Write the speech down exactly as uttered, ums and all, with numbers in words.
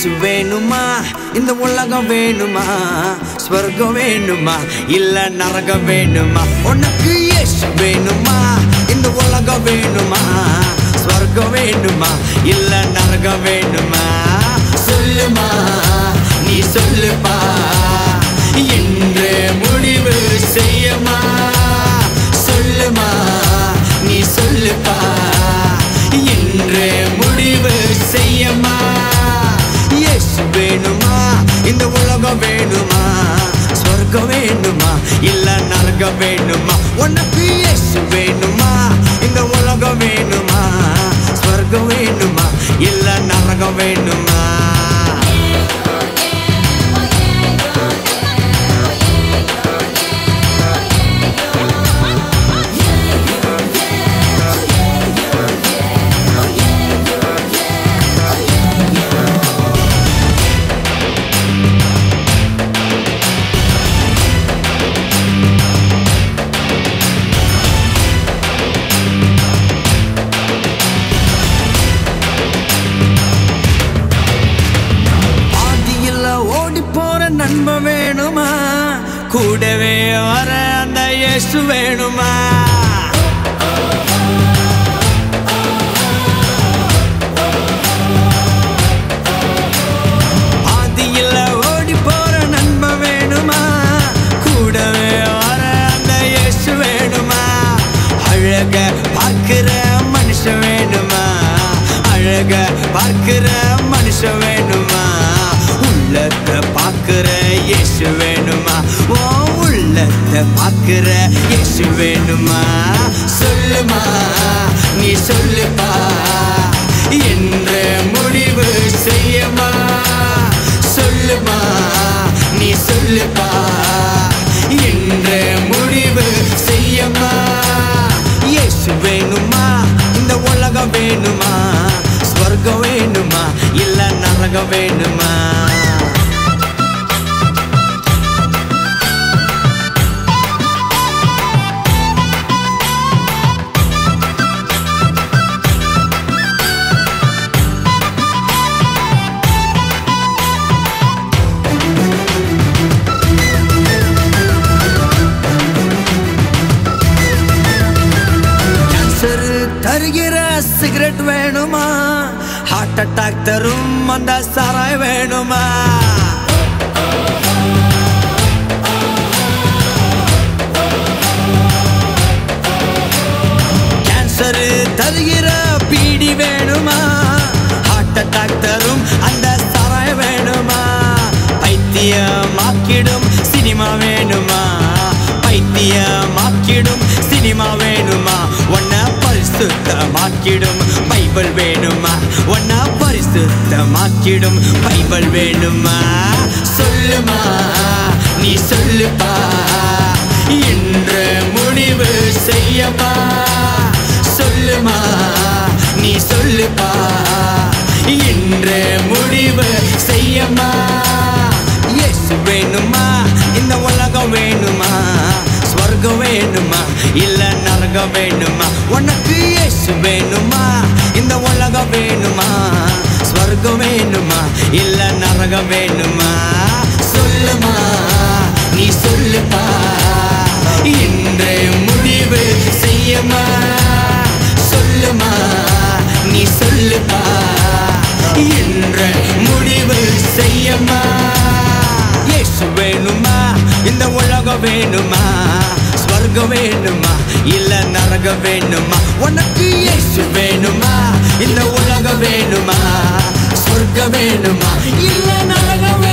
இயேசு வேணுமா இந்த உலகம் வேணுமா ஸ்வர்க்கம் வேணுமா இல்ல நரகம் வேணுமா உனக்கு இயேசு வேணுமா இந்த உலகம் வேணுமா ஸ்வர்க்கம் வேணுமா இல்ல நரகம் வேணுமா சொல்லுமா நீ சொல்லுப்பா என்று முடிவு செய்யமா சொல்லுமா நீ சொல்லுப்பா என்று முடிவு செய்யமா இயேசு வேணுமா இந்த உலகம் வேணுமா ஸ்வர்க்கம் வேணுமா இல்ல நரகம் வேணுமா உனக்கு இயேசு வேணுமா இந்த உலகம் வேணுமா ஸ்வர்க்கம் வேணுமா இல்ல நரகம் வேணுமா நண்ப வேணுமா கூடவே வர அந்த இயேசு வேணுமா ஆதியில ஓடி போற நண்ப வேணுமா கூடவே வர அந்த இயேசு வேணுமா அழக பார்க்கிற மனுஷன் வேணுமா அழக பார்க்கிற மனுஷன் வேணுமா உள்ளத்தை பார்க்கிற இயேசு வேணுமா ஓ உள்ளத்தை பார்க்கிற இயேசு வேணுமா சொல்லுமா நீ சொல்லுப்பா என்ற முடிவு செய்யமா சொல்லுமா நீ சொல்லுப்பா என்ற முடிவு செய்யமா இயேசு வேணுமா இந்த உலகம் வேணுமா ஸ்வர்க்கம் வேணுமா இல்ல நரகம் வேணுமா தருகிற சிகரெட் வேணுமா ஹார்ட் அட்டாக் தரும் அந்த சாராய் வேணுமா கேன்சர் தருகிற பீடி வேணுமா ஹார்ட் அட்டாக் தரும் அந்த சாராய் வேணுமா பைத்தியமாக்கிடும் சினிமா வேணுமா பைத்தியமாக்கிடும் சினிமா வேணுமா ஒன்ன பரிசுத்தமாக்கிடும் பைபிள் வேணுமா ஒன்ன பரிசுத்தமாக்கிடும் பைபிள் வேணுமா சொல்லுமா நீ சொல்லுப்பா என்ற முடிவு செய்யமா சொல்லுமா நீ சொல்லுப்பா என்ற முடிவு செய்யமா இயேசு வேணுமா இந்த உலகம் வேணுமா ஸ்வர்க்கம் வேணுமா இல்ல நரகம் வேணுமா உனக்கு இயேசு வேணுமா இந்த உலகம் வேணுமா ஸ்வர்க்கம் வேணுமா இல்ல நரகம் வேணுமா சொல்லுமா நீ சொல்லுப்பா என்ற முடிவு செய்யமா சொல்லுமா நீ சொல்லுப்பா என்ற முடிவு செய்யமா இயேசு வேணுமா இந்த உலகம் வேணுமா ஸ்வர்க்கம் வேணுமா இல்ல நரகம் வேணுமா உனக்கு இயேசு வேணுமா இந்த உலகம் வேணுமா ஸ்வர்க்கம் வேணுமா இல்ல நரகம்